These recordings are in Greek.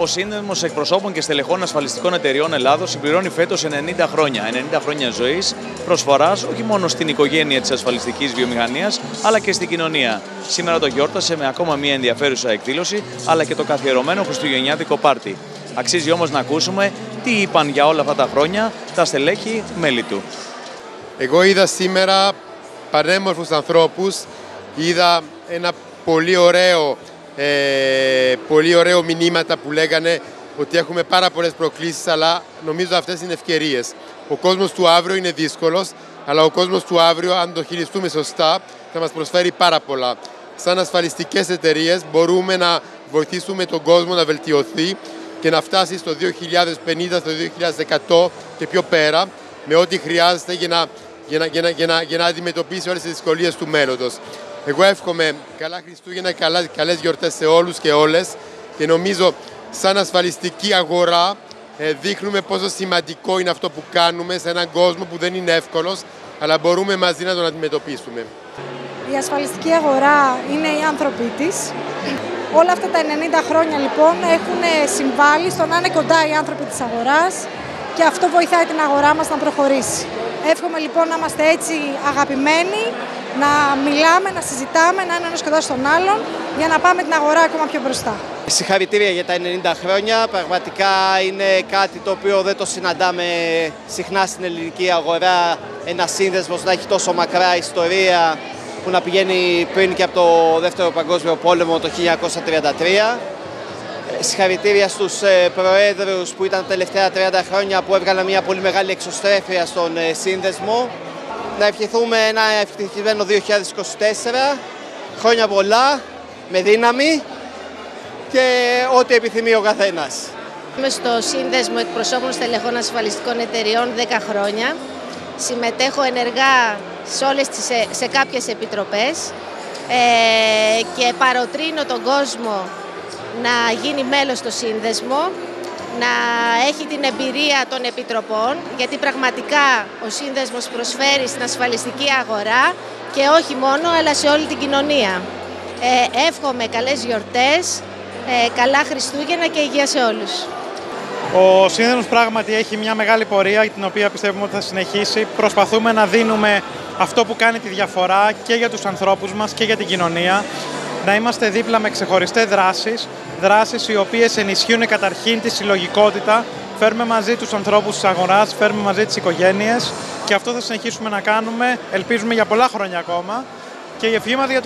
Ο Σύνδεσμος Εκπροσώπων και Στελεχών Ασφαλιστικών Εταιριών Ελλάδος συμπληρώνει φέτος 90 χρόνια. 90 χρόνια ζωής, προσφοράς όχι μόνο στην οικογένεια της ασφαλιστικής βιομηχανίας, αλλά και στην κοινωνία. Σήμερα το γιόρτασε με ακόμα μια ενδιαφέρουσα εκδήλωση, αλλά και το καθιερωμένο χριστουγεννιάτικο πάρτι. Αξίζει όμως να ακούσουμε τι είπαν για όλα αυτά τα χρόνια τα στελέχη μέλη του. Εγώ είδα σήμερα πανέμορφους ανθρώπους, είδα ένα πολύ ωραίο μηνύματα που λέγανε ότι έχουμε πάρα πολλές προκλήσεις, αλλά νομίζω αυτές είναι ευκαιρίες. Ο κόσμος του αύριο είναι δύσκολος, αλλά ο κόσμος του αύριο, αν το χειριστούμε σωστά, θα μας προσφέρει πάρα πολλά. Σαν ασφαλιστικές εταιρείες μπορούμε να βοηθήσουμε τον κόσμο να βελτιωθεί και να φτάσει στο 2050, στο 2100 και πιο πέρα, με ό,τι χρειάζεται για να αντιμετωπίσει όλες τις δυσκολίες του μέλλοντος. Εγώ εύχομαι καλά Χριστούγεννα, καλές γιορτές σε όλους και όλες και νομίζω σαν ασφαλιστική αγορά δείχνουμε πόσο σημαντικό είναι αυτό που κάνουμε σε έναν κόσμο που δεν είναι εύκολος, αλλά μπορούμε μαζί να τον αντιμετωπίσουμε. Η ασφαλιστική αγορά είναι οι άνθρωποι της. Όλα αυτά τα 90 χρόνια λοιπόν έχουν συμβάλει στο να είναι κοντά οι άνθρωποι της αγοράς και αυτό βοηθάει την αγορά μας να προχωρήσει. Εύχομαι λοιπόν να είμαστε έτσι αγαπημένοι, να μιλάμε, να συζητάμε, να είναι ένας κοντά στον άλλον για να πάμε την αγορά ακόμα πιο μπροστά. Συγχαρητήρια για τα 90 χρόνια. Πραγματικά είναι κάτι το οποίο δεν το συναντάμε συχνά στην ελληνική αγορά. Ένας σύνδεσμος να έχει τόσο μακρά ιστορία που να πηγαίνει πριν και από το Δεύτερο Παγκόσμιο Πόλεμο το 1933. Συγχαρητήρια στους προέδρους που ήταν τα τελευταία 30 χρόνια που έβγαλαν μια πολύ μεγάλη εξωστρέφεια στον σύνδεσμο. Να ευχηθούμε ένα ευτυχισμένο 2024, χρόνια πολλά, με δύναμη και ό,τι επιθυμεί ο καθένας. Είμαι στο Σύνδεσμο Εκπροσώπων Στελεχών Ασφαλιστικών Εταιριών 10 χρόνια. Συμμετέχω ενεργά σε κάποιες επιτροπές και παροτρύνω τον κόσμο να γίνει μέλος στο Σύνδεσμο, να έχει την εμπειρία των επιτροπών, γιατί πραγματικά ο Σύνδεσμος προσφέρει στην ασφαλιστική αγορά και όχι μόνο, αλλά σε όλη την κοινωνία. Εύχομαι καλές γιορτές, καλά Χριστούγεννα και υγεία σε όλους. Ο Σύνδεσμος πράγματι έχει μια μεγάλη πορεία, την οποία πιστεύουμε ότι θα συνεχίσει. Προσπαθούμε να δίνουμε αυτό που κάνει τη διαφορά και για τους ανθρώπους μας και για την κοινωνία. Να είμαστε δίπλα με ξεχωριστές δράσεις οι οποίες ενισχύουν καταρχήν τη συλλογικότητα. Φέρουμε μαζί τους ανθρώπους της αγοράς, φέρουμε μαζί τις οικογένειες και αυτό θα συνεχίσουμε να κάνουμε, ελπίζουμε για πολλά χρόνια ακόμα. Και η ευχή μας για το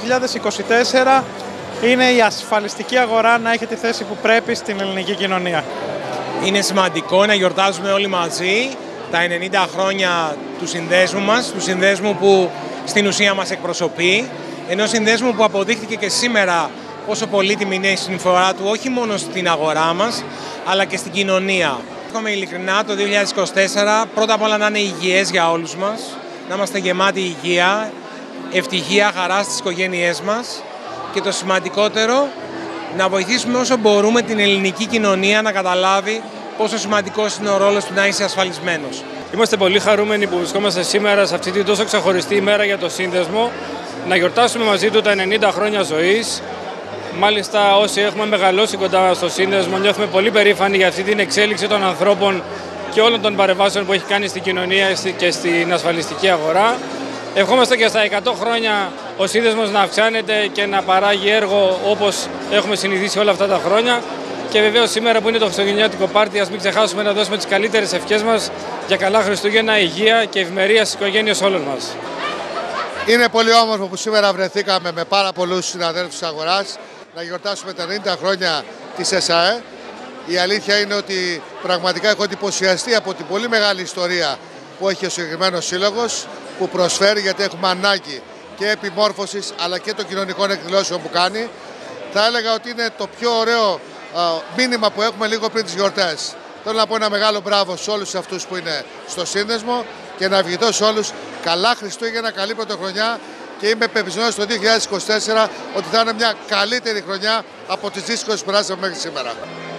2024 είναι η ασφαλιστική αγορά να έχει τη θέση που πρέπει στην ελληνική κοινωνία. Είναι σημαντικό να γιορτάζουμε όλοι μαζί τα 90 χρόνια του συνδέσμου μας, του συνδέσμου που στην ουσία μας εκπροσωπεί, ενός συνδέσμου που αποδείχθηκε και σήμερα πόσο πολύτιμη είναι η συνεισφορά του όχι μόνο στην αγορά μας, αλλά και στην κοινωνία. Εύχομαι ειλικρινά το 2024 πρώτα απ' όλα να είναι υγιές για όλους μας, να είμαστε γεμάτοι υγεία, ευτυχία, χαρά στις οικογένειές μας και το σημαντικότερο, να βοηθήσουμε όσο μπορούμε την ελληνική κοινωνία να καταλάβει πόσο σημαντικός είναι ο ρόλος του να είσαι ασφαλισμένος. Είμαστε πολύ χαρούμενοι που βρισκόμαστε σήμερα σε αυτή την τόσο ξεχωριστή ημέρα για το Σύνδεσμο, να γιορτάσουμε μαζί του τα 90 χρόνια ζωής. Μάλιστα, όσοι έχουμε μεγαλώσει κοντά στο Σύνδεσμο, νιώθουμε πολύ περήφανοι για αυτή την εξέλιξη των ανθρώπων και όλων των παρεμβάσεων που έχει κάνει στην κοινωνία και στην ασφαλιστική αγορά. Ευχόμαστε και στα 100 χρόνια ο Σύνδεσμος να αυξάνεται και να παράγει έργο όπως έχουμε συνηθίσει όλα αυτά τα χρόνια. Και βεβαίως σήμερα που είναι το χριστουγεννιάτικο πάρτι, ας μην ξεχάσουμε να δώσουμε τις καλύτερες ευχές μας για καλά Χριστούγεννα, υγεία και ευημερία στις οικογένειες όλων μας. Είναι πολύ όμορφο που σήμερα βρεθήκαμε με πάρα πολλούς συναδέλφους της αγοράς να γιορτάσουμε τα 90 χρόνια της ΕΣΑΕ. Η αλήθεια είναι ότι πραγματικά έχω εντυπωσιαστεί από την πολύ μεγάλη ιστορία που έχει ο συγκεκριμένος σύλλογος, που προσφέρει, γιατί έχουμε ανάγκη και επιμόρφωσης αλλά και των κοινωνικών εκδηλώσεων που κάνει. Θα έλεγα ότι είναι το πιο ωραίο μήνυμα που έχουμε λίγο πριν τις γιορτές. Θέλω να πω ένα μεγάλο μπράβο σε όλους αυτούς που είναι στο Σύνδεσμο και να ευχηθώ σε όλους καλά Χριστούγεννα, καλή πρωτοχρονιά και είμαι πεπισμένος το 2024 ότι θα είναι μια καλύτερη χρονιά από τις δύσκολες που περάσαμε μέχρι σήμερα.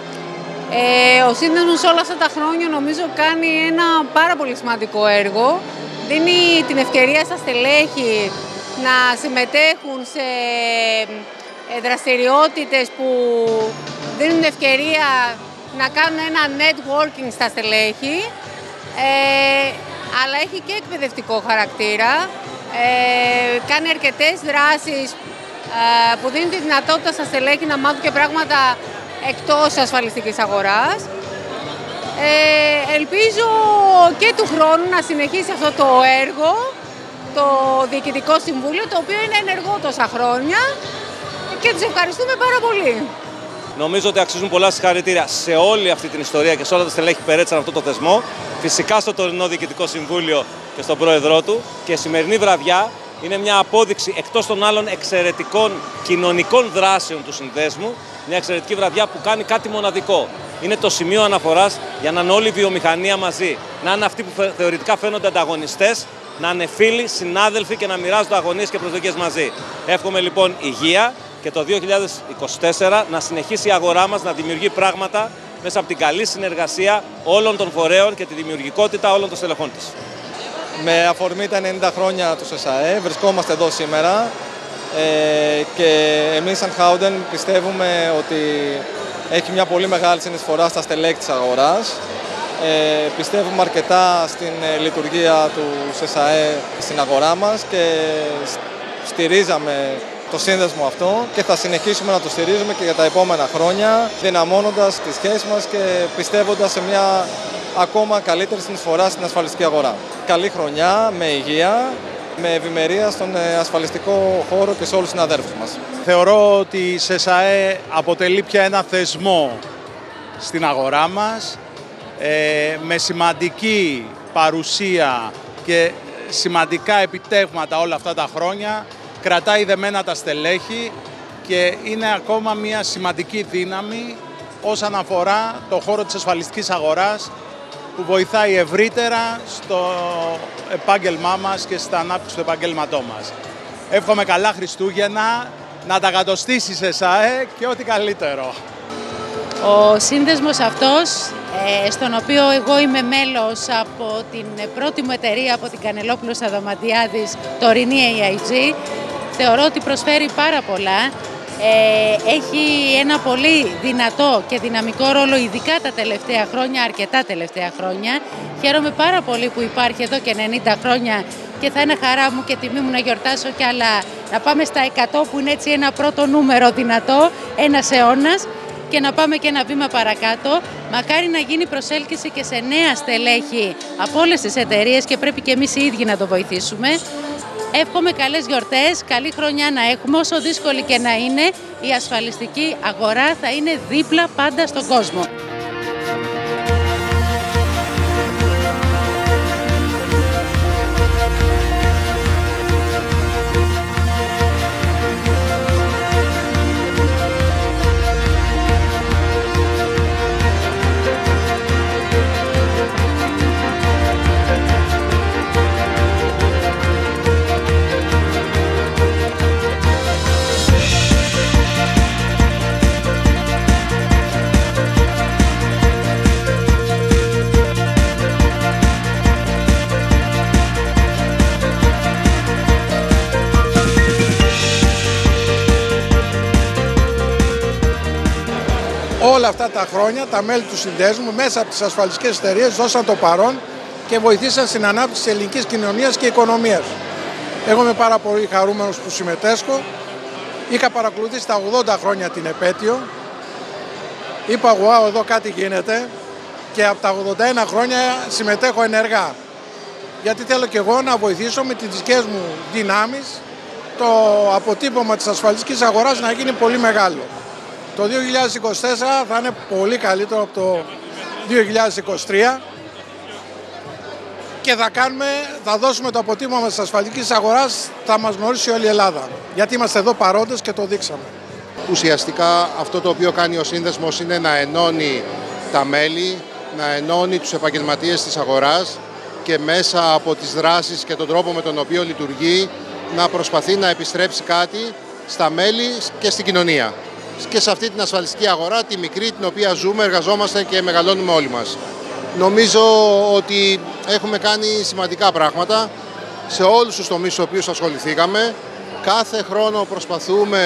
Ο Σύνδεσμος όλα αυτά τα χρόνια νομίζω κάνει ένα πάρα πολύ σημαντικό έργο. Δίνει την ευκαιρία στα στελέχη να συμμετέχουν σε δραστηριότητες που δίνουν ευκαιρία να κάνουν ένα networking στα στελέχη, αλλά έχει και εκπαιδευτικό χαρακτήρα. Κάνει αρκετές δράσεις που δίνουν τη δυνατότητα στα στελέχη να μάθουν και πράγματα εκτός ασφαλιστικής αγοράς. Ελπίζω και του χρόνου να συνεχίσει αυτό το έργο, το Διοικητικό Συμβούλιο, το οποίο είναι ενεργό τόσα χρόνια, και τους ευχαριστούμε πάρα πολύ. Νομίζω ότι αξίζουν πολλά συγχαρητήρια σε όλη αυτή την ιστορία και σε όλα τα στελέχη που υπερέτησαν αυτό το θεσμό. Φυσικά στο τωρινό Διοικητικό Συμβούλιο και στον πρόεδρό του. Και η σημερινή βραδιά είναι μια απόδειξη εκτός των άλλων εξαιρετικών κοινωνικών δράσεων του συνδέσμου. Μια εξαιρετική βραδιά που κάνει κάτι μοναδικό. Είναι το σημείο αναφοράς για να είναι όλη η βιομηχανία μαζί. Να είναι αυτοί που θεωρητικά φαίνονται ανταγωνιστές, να είναι φίλοι, συνάδελφοι και να μοιράζονται αγωνίες και προσδοκίες μαζί. Εύχομαι λοιπόν υγεία και το 2024 να συνεχίσει η αγορά μας να δημιουργεί πράγματα μέσα από την καλή συνεργασία όλων των φορέων και τη δημιουργικότητα όλων των στελεχών της. Με αφορμή τα 90 χρόνια του ΣΕΣΑΕ βρισκόμαστε εδώ σήμερα και εμείς σαν Howden πιστεύουμε ότι έχει μια πολύ μεγάλη συνεισφορά στα στελέχη της αγοράς. Πιστεύουμε αρκετά στην λειτουργία του ΣΕΣΑΕ στην αγορά μας και στηρίζαμε το σύνδεσμο αυτό και θα συνεχίσουμε να το στηρίζουμε και για τα επόμενα χρόνια, δυναμώνοντας τις σχέσεις μας και πιστεύοντας σε μια ακόμα καλύτερη συνεισφορά στην ασφαλιστική αγορά. Καλή χρονιά, με υγεία, με ευημερία στον ασφαλιστικό χώρο και σε όλους τους συναδέλφους μας. Θεωρώ ότι η ΣΕΣΑΕ αποτελεί πια ένα θεσμό στην αγορά μας, με σημαντική παρουσία και σημαντικά επιτεύγματα όλα αυτά τα χρόνια, κρατάει δεμένα τα στελέχη και είναι ακόμα μια σημαντική δύναμη όσον αφορά το χώρο της ασφαλιστικής αγοράς, που βοηθάει ευρύτερα στο επάγγελμά μας και στην ανάπτυξη του επαγγέλματός μας. Εύχομαι καλά Χριστούγεννα, να τα κατοστήσει η ΣΕΣΑΕ και ό,τι καλύτερο. Ο σύνδεσμος αυτός, στον οποίο εγώ είμαι μέλος από την πρώτη μου εταιρεία, από την Κανελόπουλος Αδαμαντιάδης, τωρινή AIG, θεωρώ ότι προσφέρει πάρα πολλά. Έχει ένα πολύ δυνατό και δυναμικό ρόλο, ειδικά τα τελευταία χρόνια, αρκετά τελευταία χρόνια. Χαίρομαι πάρα πολύ που υπάρχει εδώ και 90 χρόνια και θα είναι χαρά μου και τιμή μου να γιορτάσω κι άλλα, να πάμε στα 100, που είναι έτσι ένα πρώτο νούμερο δυνατό, ένας αιώνας, και να πάμε και ένα βήμα παρακάτω. Μακάρι να γίνει προσέλκυση και σε νέα στελέχη από όλες τις εταιρείες και πρέπει και εμείς οι ίδιοι να το βοηθήσουμε. Εύχομαι καλές γιορτές, καλή χρονιά να έχουμε, όσο δύσκολη και να είναι, η ασφαλιστική αγορά θα είναι δίπλα πάντα στον κόσμο. Όλα αυτά τα χρόνια τα μέλη του συνδέσμου μέσα από τις ασφαλιστικές εταιρείες δώσαν το παρόν και βοηθήσαν στην ανάπτυξη της ελληνικής κοινωνίας και οικονομίας. Εγώ είμαι πάρα πολύ χαρούμενος που συμμετέσχω. Είχα παρακολουθήσει τα 80 χρόνια την επέτειο. Είπα wow, εδώ κάτι γίνεται, και από τα 81 χρόνια συμμετέχω ενεργά. Γιατί θέλω και εγώ να βοηθήσω με τις δικές μου δυνάμεις το αποτύπωμα της ασφαλιστικής αγοράς να γίνει πολύ μεγάλο. Το 2024 θα είναι πολύ καλύτερο από το 2023 και θα δώσουμε το αποτύπωμα της ασφαλιστικής αγοράς, θα μας γνωρίσει όλη η Ελλάδα. Γιατί είμαστε εδώ παρόντες και το δείξαμε. Ουσιαστικά αυτό το οποίο κάνει ο σύνδεσμος είναι να ενώνει τα μέλη, να ενώνει τους επαγγελματίες της αγοράς και μέσα από τις δράσεις και τον τρόπο με τον οποίο λειτουργεί να προσπαθεί να επιστρέψει κάτι στα μέλη και στην κοινωνία. Και σε αυτή την ασφαλιστική αγορά, τη μικρή, την οποία ζούμε, εργαζόμαστε και μεγαλώνουμε όλοι μας. Νομίζω ότι έχουμε κάνει σημαντικά πράγματα σε όλους τους τομείς στους οποίους ασχοληθήκαμε. Κάθε χρόνο προσπαθούμε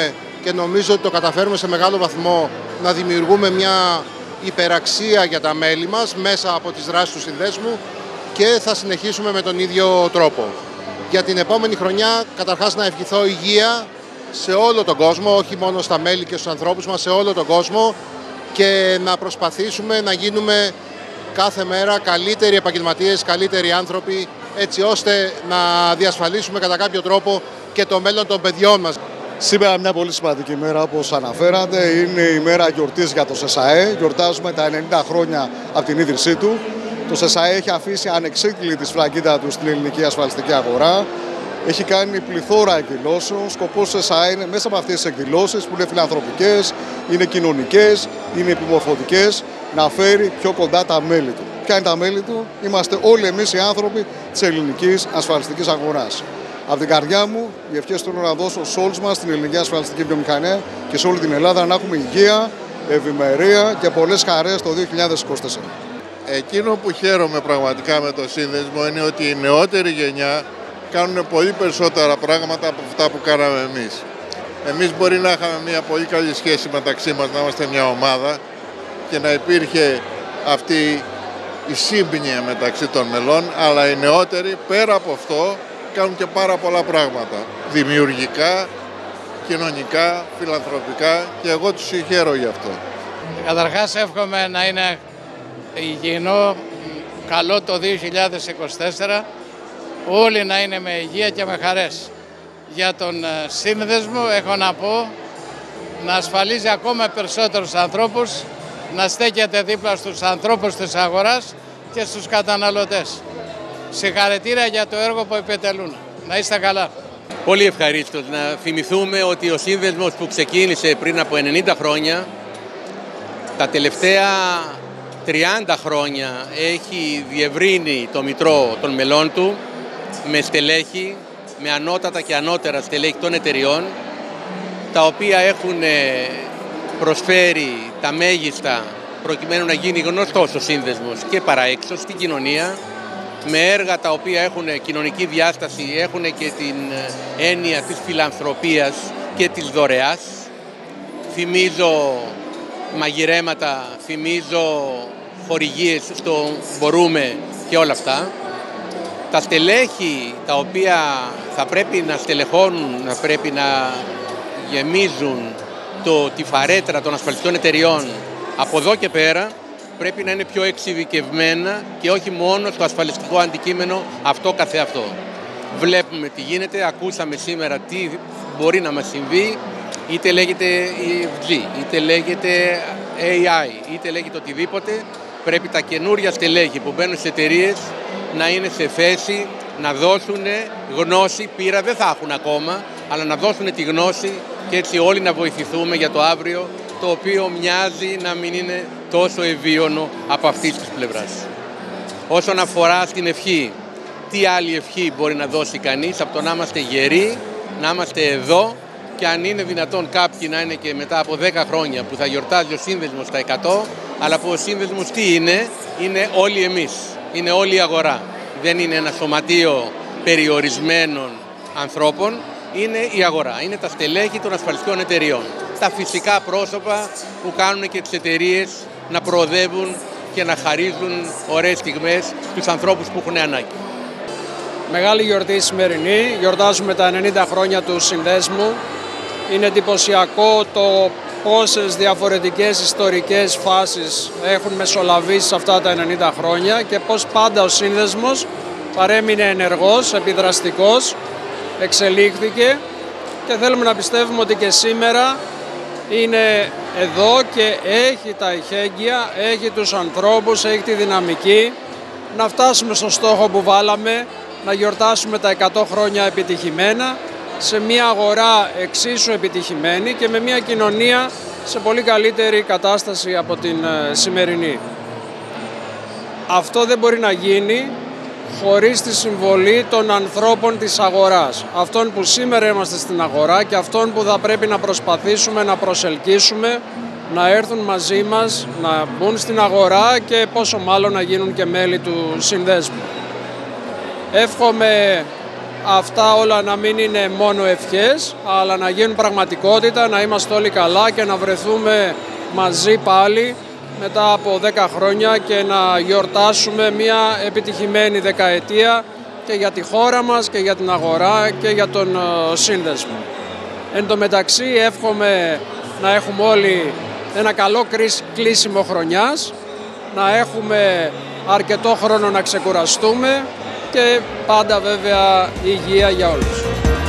και νομίζω ότι το καταφέρουμε σε μεγάλο βαθμό να δημιουργούμε μια υπεραξία για τα μέλη μας μέσα από τις δράσεις του συνδέσμου και θα συνεχίσουμε με τον ίδιο τρόπο. Για την επόμενη χρονιά καταρχάς να ευχηθώ υγεία σε όλο τον κόσμο, όχι μόνο στα μέλη και στους ανθρώπους μας, σε όλο τον κόσμο και να προσπαθήσουμε να γίνουμε κάθε μέρα καλύτεροι επαγγελματίες, καλύτεροι άνθρωποι, έτσι ώστε να διασφαλίσουμε κατά κάποιο τρόπο και το μέλλον των παιδιών μας. Σήμερα μια πολύ σημαντική μέρα, όπως αναφέρατε, είναι η μέρα γιορτής για το ΣΕΣΑΕ. Γιορτάζουμε τα 90 χρόνια από την ίδρυσή του. Το ΣΕΣΑΕ έχει αφήσει ανεξίτηλη τη σφραγίδα του στην ελληνική ασφαλιστική αγορά. Έχει κάνει πληθώρα εκδηλώσεων. Σκοπός του ΣΕΣΑΕ είναι μέσα από αυτές τις εκδηλώσεις που είναι φιλανθρωπικές, είναι κοινωνικές, είναι επιμορφωτικές, να φέρει πιο κοντά τα μέλη του. Ποια είναι τα μέλη του? Είμαστε όλοι εμείς οι άνθρωποι της ελληνικής ασφαλιστικής αγοράς. Από την καρδιά μου, οι ευχές θέλω να δώσω σε όλους μας στην ελληνική ασφαλιστική βιομηχανία και σε όλη την Ελλάδα να έχουμε υγεία, ευημερία και πολλές χαρές το 2024. Εκείνο που χαίρομαι πραγματικά με το σύνδεσμο είναι ότι η νεότερη γενιά κάνουν πολύ περισσότερα πράγματα από αυτά που κάναμε εμείς. Εμείς μπορεί να είχαμε μια πολύ καλή σχέση μεταξύ μας, να είμαστε μια ομάδα και να υπήρχε αυτή η σύμπνοια μεταξύ των μελών, αλλά οι νεότεροι πέρα από αυτό κάνουν και πάρα πολλά πράγματα. Δημιουργικά, κοινωνικά, φιλανθρωπικά και εγώ τους συγχαίρω γι' αυτό. Καταρχάς εύχομαι να είναι υγιεινό, καλό το 2024, όλοι να είναι με υγεία και με χαρές. Για τον σύνδεσμο έχω να πω να ασφαλίζει ακόμα περισσότερους ανθρώπους, να στέκεται δίπλα στους ανθρώπους της αγοράς και στους καταναλωτές. Συγχαρητήρια για το έργο που επιτελούν. Να είστε καλά. Πολύ ευχαρίστως να θυμηθούμε ότι ο σύνδεσμος που ξεκίνησε πριν από 90 χρόνια, τα τελευταία 30 χρόνια έχει διευρύνει το μητρό των μελών του με στελέχη, με ανώτατα και ανώτερα στελέχη των εταιριών, τα οποία έχουν προσφέρει τα μέγιστα προκειμένου να γίνει γνωστός ο σύνδεσμος και παραέξω στην κοινωνία, με έργα τα οποία έχουν κοινωνική διάσταση, έχουν και την έννοια της φιλανθρωπίας και της δωρεάς. Θυμίζω μαγειρέματα, θυμίζω χορηγίες στο Μπορούμε και όλα αυτά. Τα στελέχη τα οποία θα πρέπει να στελεχώνουν, να πρέπει να γεμίζουν τη φαρέτρα των ασφαλιστικών εταιριών από εδώ και πέρα, πρέπει να είναι πιο εξειδικευμένα και όχι μόνο στο ασφαλιστικό αντικείμενο αυτό καθεαυτό. Βλέπουμε τι γίνεται, ακούσαμε σήμερα τι μπορεί να μας συμβεί, είτε λέγεται EFG, είτε λέγεται AI, είτε λέγεται οτιδήποτε. Πρέπει τα καινούρια στελέχη που μπαίνουν στις εταιρείες να είναι σε θέση να δώσουν γνώση, πείρα δεν θα έχουν ακόμα, αλλά να δώσουν τη γνώση και έτσι όλοι να βοηθηθούμε για το αύριο, το οποίο μοιάζει να μην είναι τόσο ευίωνο από αυτής της πλευράς. Όσον αφορά στην ευχή, τι άλλη ευχή μπορεί να δώσει κανείς από το να είμαστε γεροί, να είμαστε εδώ και αν είναι δυνατόν κάποιοι να είναι και μετά από 10 χρόνια που θα γιορτάζει ο σύνδεσμος στα 100, αλλά που ο σύνδεσμος τι είναι όλοι εμείς, είναι όλη η αγορά. Δεν είναι ένα σωματείο περιορισμένων ανθρώπων, είναι η αγορά, είναι τα στελέχη των ασφαλιστικών εταιριών. Τα φυσικά πρόσωπα που κάνουν και τις εταιρείες να προοδεύουν και να χαρίζουν ωραίες στιγμές στους ανθρώπους που έχουν ανάγκη. Μεγάλη γιορτή σημερινή, γιορτάζουμε τα 90 χρόνια του συνδέσμου. Είναι εντυπωσιακό το πόσες διαφορετικές ιστορικές φάσεις έχουν μεσολαβήσει σε αυτά τα 90 χρόνια και πώς πάντα ο σύνδεσμος παρέμεινε ενεργός, επιδραστικός, εξελίχθηκε και θέλουμε να πιστεύουμε ότι και σήμερα είναι εδώ και έχει τα ειχέγγυα, έχει τους ανθρώπους, έχει τη δυναμική να φτάσουμε στο στόχο που βάλαμε, να γιορτάσουμε τα 100 χρόνια επιτυχημένα, σε μια αγορά εξίσου επιτυχημένη και με μια κοινωνία σε πολύ καλύτερη κατάσταση από την σημερινή. Αυτό δεν μπορεί να γίνει χωρίς τη συμβολή των ανθρώπων της αγοράς, αυτών που σήμερα είμαστε στην αγορά και αυτών που θα πρέπει να προσπαθήσουμε να προσελκύσουμε, να έρθουν μαζί μας, να μπουν στην αγορά και πόσο μάλλον να γίνουν και μέλη του συνδέσμου. Εύχομαι αυτά όλα να μην είναι μόνο ευχές, αλλά να γίνουν πραγματικότητα, να είμαστε όλοι καλά και να βρεθούμε μαζί πάλι μετά από 10 χρόνια και να γιορτάσουμε μια επιτυχημένη δεκαετία και για τη χώρα μας και για την αγορά και για τον σύνδεσμο. Εν τω μεταξύ εύχομαι να έχουμε όλοι ένα καλό κλείσιμο χρονιάς, να έχουμε αρκετό χρόνο να ξεκουραστούμε και πάντα βέβαια υγεία για όλους.